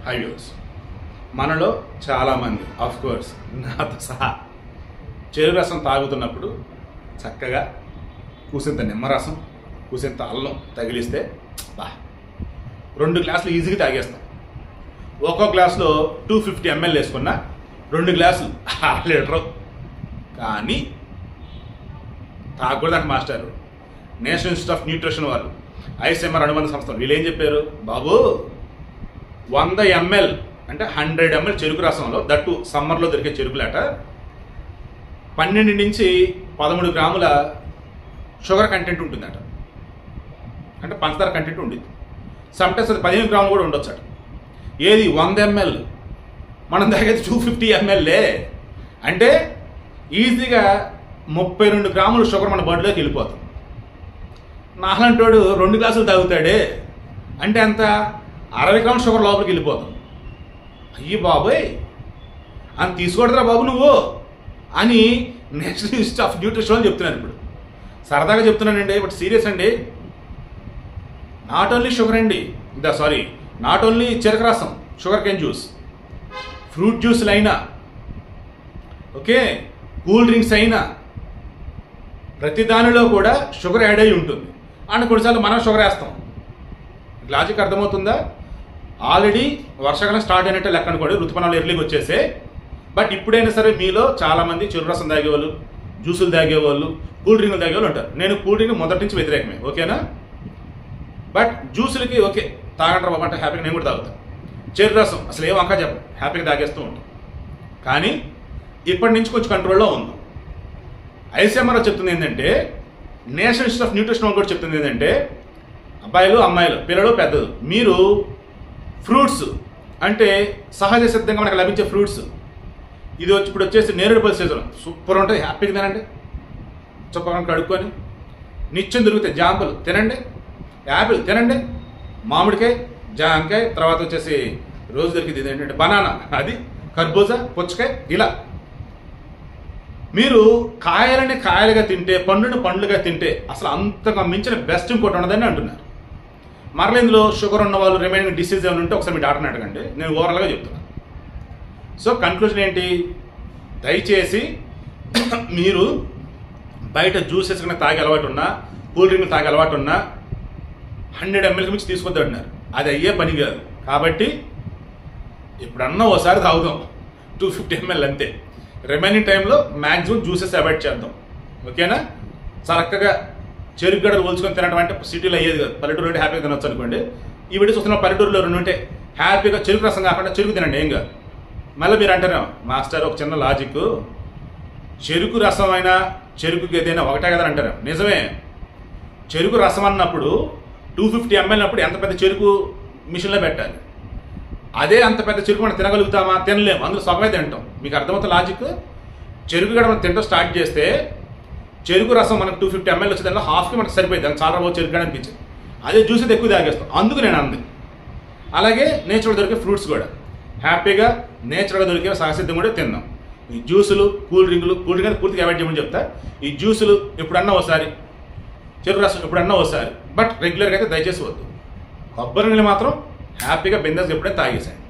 High views, మనలో చాలామంది of course నాతో సహా చెరుకు రసం తాగుతున్నప్పుడు చక్కగా కూసింత నిమ్మరసం కూసింత అల్లం తగిలిస్తే బా 2 గ్లాసులు ఈజీగా తాగేస్తాం. ఒక్కో గ్లాసులో 250 ml వేసుకున్నా 2 గ్లాసులు 1/2 లీటరు. కానీ తాగకూడదంట master. National Institute of Nutrition వాళ్ళు, ఐఎస్ఎంఆర్ అనుబంధ సంస్థలు వీళ్ళు ఏం చెప్పారు, బాబు 100 ml అంటే 100 ml చెరుకు రసంలో, దట్టు సమ్మర్లో దొరికే చెరుకులాట 12 నుంచి 13 గ్రాముల షుగర్ కంటెంట్ ఉంటుందట. అంటే పంచదార కంటెంట్ ఉంటుంది. సమ్టైమ్స్ అది 15 గ్రాములు కూడా ఉండొచ్చు అట. ఏది 100 ml, మనం తాగేది 250 ml. అంటే ఈజీగా 32 గ్రాముల షుగర్ మన బాడీలోకి వెళ్ళిపోతుంది. నాలంటోడు 2 గ్లాసులు తాగుతాడే అంటే అంత 60 గ్రాముల షుగర్ లోపలికి వెళ్ళిపోతుంది. అయ్యి బాబోయ్ అని తీసుకోవడరా బాబు నువ్వు అని నేషనల్ ఇన్స్టిట్యూట్ ఆఫ్ న్యూట్రిషన్ అని చెప్తున్నారు. ఇప్పుడు సరదాగా చెప్తున్నానండి, బట్ సీరియస్ అండి. నాట్ ఓన్లీ షుగర్ అండి, నాట్ ఓన్లీ చెరకు రసం, షుగర్ కేన్ జ్యూస్, ఫ్రూట్ జ్యూస్లు అయినా ఓకే, కూల్ డ్రింక్స్ అయినా ప్రతి దానిలో కూడా షుగర్ యాడ్ అయి ఉంటుంది. అండ్ కొన్నిసార్లు మనం షుగర్ వేస్తాం. లాజిక్ అర్థమవుతుందా? ఆల్రెడీ వర్షాకాలం స్టార్ట్ అయినట్టే లెక్క అనుకోండి, ఋతుపవనాలు ఎర్లీకి వచ్చేసే. బట్ ఇప్పుడైనా సరే మీలో చాలామంది చెరుకు రసం తాగేవాళ్ళు, జ్యూసులు తాగేవాళ్ళు, కూల్ డ్రింకులు తాగేవాళ్ళు ఉంటారు. నేను కూల్ డ్రింక్ మొదటి నుంచి వ్యతిరేకమే, ఓకేనా. బట్ జ్యూసులకి ఓకే తాగంటారు బాబు అంటే హ్యాపీగా నేను కూడా తాగుతాను. చెరుకు రసం అసలు ఏం వంక చెప్పను, హ్యాపీగా తాగేస్తూ ఉంటాం. కానీ ఇప్పటి నుంచి కొంచెం కంట్రోల్లో ఉందాం. ఐసీఎంఆర్ చెప్తుంది ఏంటంటే, నేషనల్ ఇన్స్టిట్యూట్ ఆఫ్ న్యూట్రిషన్ కూడా చెప్తుంది ఏంటంటే, అబ్బాయిలు అమ్మాయిలు పిల్లలు పెద్దలు మీరు ఫ్రూట్స్ అంటే సహజ సిద్ధంగా మనకు లభించే ఫ్రూట్స్, ఇది ఇప్పుడు వచ్చేసి నేరేడు పళ్ళు సీజన్, సూపర్ ఉంటుంది, హ్యాపీగా తినండి. చొప్పగా కడుక్కొని నిత్యం దొరికితే జాంపలు తినండి, యాపిల్ తినండి, మామిడికాయ, జాంకాయ, తర్వాత వచ్చేసి రోజు దొరికింది ఏంటంటే బనానా, అది కర్బూజా, పుచ్చకాయ. ఇలా మీరు కాయలని కాయలుగా తింటే, పండుని పండ్లుగా తింటే అసలు అంతగా మించిన బెస్ట్ ఇంకోటి ఉండదని అంటున్నారు. మరలా ఇందులో షుగర్ ఉన్న వాళ్ళు, రిమైనింగ్ డిసీజ్ ఏమైనా ఉంటే ఒకసారి మీ డాక్టర్ని అడగండి, నేను ఓవరాల్గా చెప్తున్నాను. సో కన్క్లూజన్ ఏంటి, దయచేసి మీరు బయట జ్యూసెస్ కన్నా తాగే అలవాటు ఉన్నా, కూల్ డ్రింక్ తాగే అలవాటు ఉన్నా 100 ml మించి తీసుకొద్దు అంటున్నారు. అది అయ్యే పని కాదు. కాబట్టి ఇప్పుడన్నా ఓసారి తాగుదాం 250 ml అంతే. రిమైనింగ్ టైంలో మ్యాక్సిమం జ్యూసెస్ అవాయిడ్ చేద్దాం, ఓకేనా. చక్కగా చెరుకు గడలు పోల్చుకొని తినడం అంటే సిటీలో అయ్యేది కాదు, పల్లెటూరు ఉంటే హ్యాపీగా తినొచ్చు అనుకోండి. ఈ వీడియో చూస్తున్న పల్లెటూరులో 2 ఉంటే హ్యాపీగా చెరుకు రసం కాకుండా చెరుకు తినండి, ఏం కాదు. మళ్ళీ మీరు అంటారు మాస్టర్ ఒక చిన్న లాజిక్, చెరుకు రసం అయినా చెరుకు గేదైనా ఒకటే కదా అంటారు. నిజమే, చెరుకు రసం అన్నప్పుడు 250 ml అన్నప్పుడు ఎంత పెద్ద చెరుకు మిషన్లో పెట్టాలి. అదే అంత పెద్ద చెరుకు మనం తినగలుగుతామా? తినలేము, అందులో సగమే తింటాం. మీకు అర్థమవుతుంది లాజిక్. చెరుకు గడ మనం తింటూ స్టార్ట్ చేస్తే చెరుకు రసం మనకు 250 ml వచ్చే దానిలో హాఫ్కి మనకు సరిపోయింది, దానికి చాలా రోజు చెరుకు గడ అనిపించింది. అదే జ్యూస్ అయితే ఎక్కువ తాగేస్తాం, అందుకు నేను అంది. అలాగే నేచురల్ దొరికే ఫ్రూట్స్ కూడా హ్యాపీగా నేచురల్గా దొరికే సహసిద్ధం కూడా తిందాం. ఈ జ్యూసులు, కూల్ డ్రింకులు పూర్తిగా అవాయిడ్ చేయమని చెప్తా. ఈ జ్యూసులు ఎప్పుడన్నా ఒకసారి, చెరుకు రసం ఎప్పుడన్నా ఒకసారి, బట్ రెగ్యులర్గా అయితే దయచేసి వద్దు. కొబ్బరి నీళ్ళు మాత్రం హ్యాపీగా బిందాస్ ఎప్పుడైనా తాగేసాను.